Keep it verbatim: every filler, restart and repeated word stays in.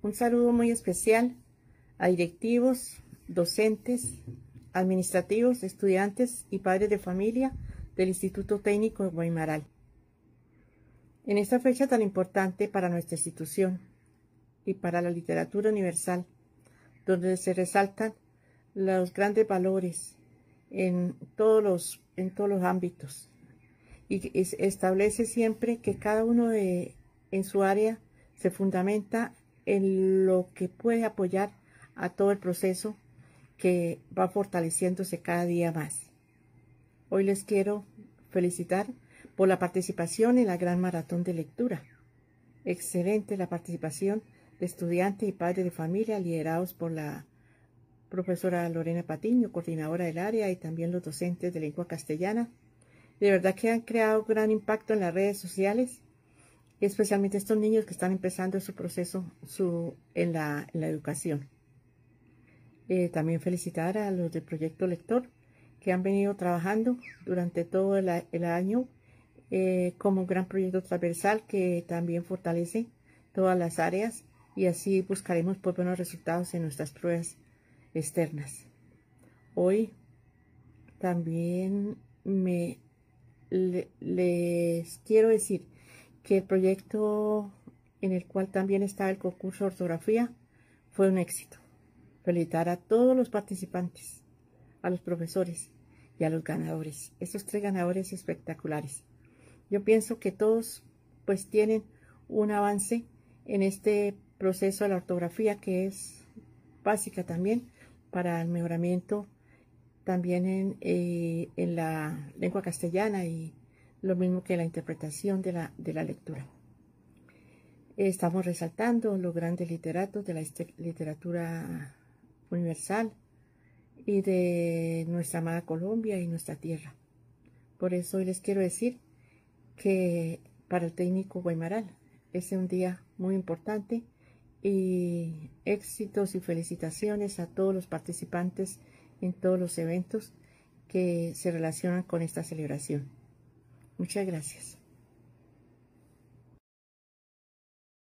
Un saludo muy especial a directivos, docentes, administrativos, estudiantes y padres de familia del Instituto Técnico de Guaymaral. En esta fecha tan importante para nuestra institución y para la literatura universal, donde se resaltan los grandes valores en todos los, en todos los ámbitos, y establece siempre que cada uno de, en su área se fundamenta en lo que puede apoyar a todo el proceso que va fortaleciéndose cada día más. Hoy les quiero felicitar por la participación en la gran maratón de lectura. Excelente la participación de estudiantes y padres de familia liderados por la profesora Lorena Patiño, coordinadora del área, y también los docentes de lengua castellana. De verdad que han creado gran impacto en las redes sociales, especialmente estos niños que están empezando su proceso su, en, la, en la educación. Eh, también felicitar a los del Proyecto Lector, que han venido trabajando durante todo el, el año eh, como un gran proyecto transversal que también fortalece todas las áreas, y así buscaremos pues, buenos resultados en nuestras pruebas externas. Hoy también me le, les quiero decir que el proyecto en el cual también estaba el concurso de ortografía fue un éxito. Felicitar a todos los participantes, a los profesores y a los ganadores, estos tres ganadores espectaculares. Yo pienso que todos pues tienen un avance en este proceso de la ortografía, que es básica también para el mejoramiento también en, eh, en la lengua castellana, y lo mismo que la interpretación de la, de la lectura. Estamos resaltando los grandes literatos de la literatura universal y de nuestra amada Colombia y nuestra tierra. Por eso hoy les quiero decir que para el técnico Guaymaral es un día muy importante, y éxitos y felicitaciones a todos los participantes en todos los eventos que se relacionan con esta celebración. Muchas gracias.